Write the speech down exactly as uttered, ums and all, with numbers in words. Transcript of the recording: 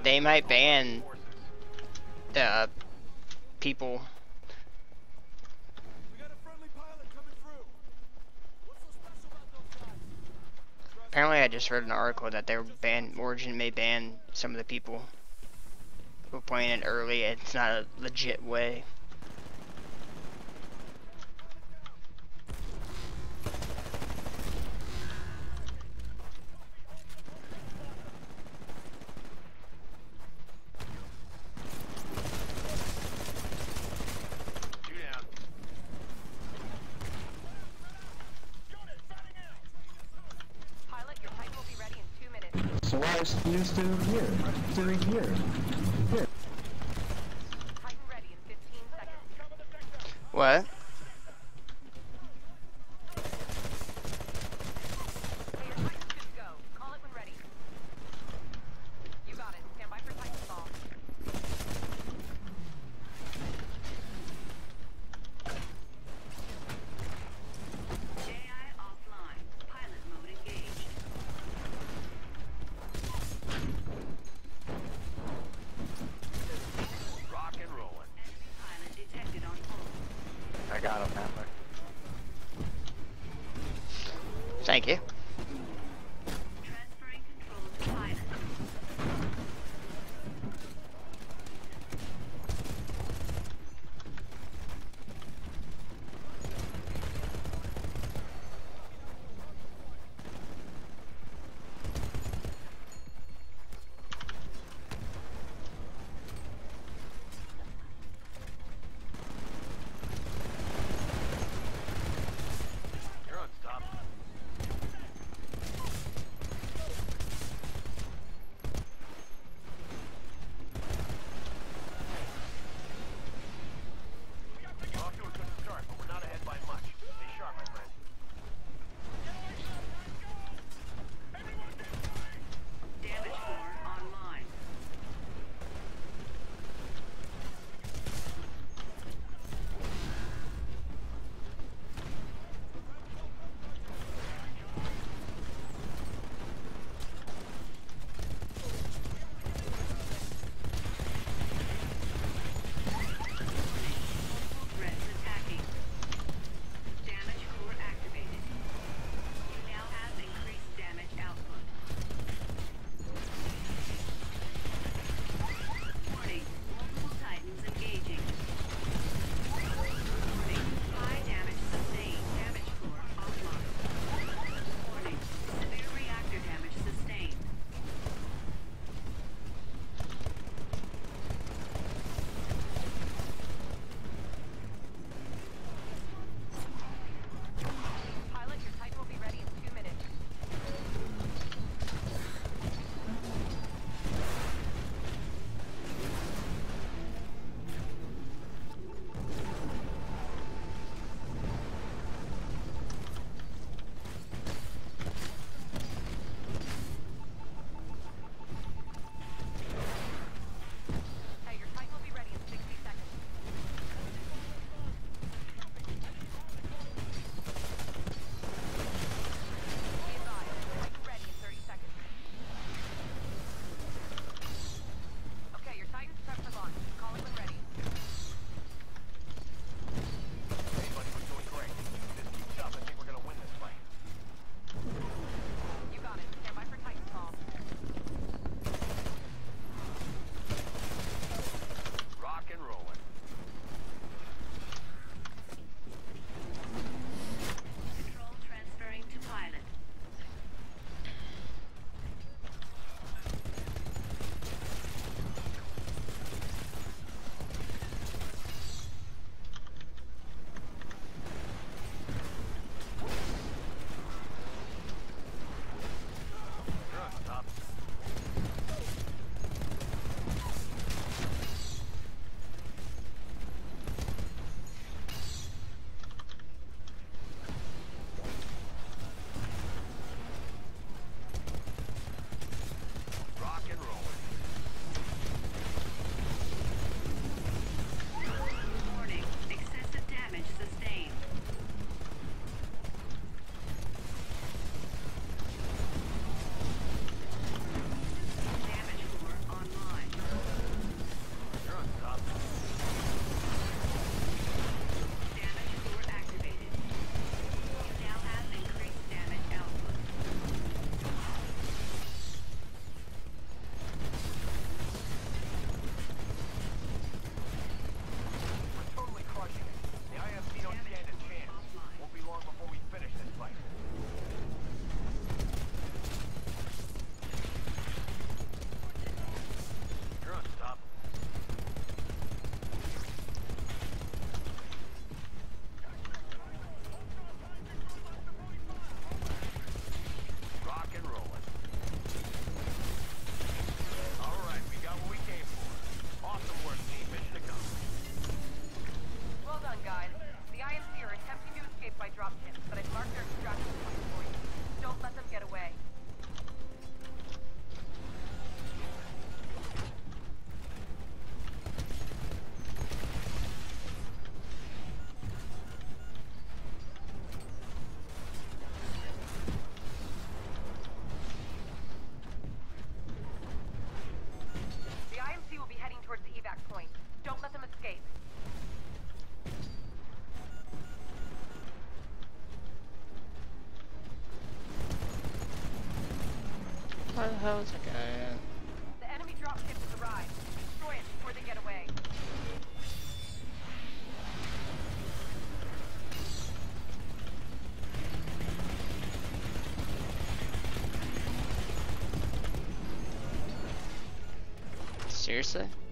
They might ban the people. Apparently, I just read an article that they're ban Origin may ban some of the people who are playing it early. It's not a legit way. So why is you still here? Still here? Here. Titan ready in fifteen seconds. What? Hey, your Titan's good to go. Call it when ready. You got it. Stand by for Titanfall. J I offline. Pilot mode engaged. Rock and rolling. Enemy pilot detected on hold. I got him, Matt. Thank you. Transferring control to pilot. You're unstoppable. Where the hell is that guy at? The enemy dropship has arrived. Destroy it before they get away. Seriously?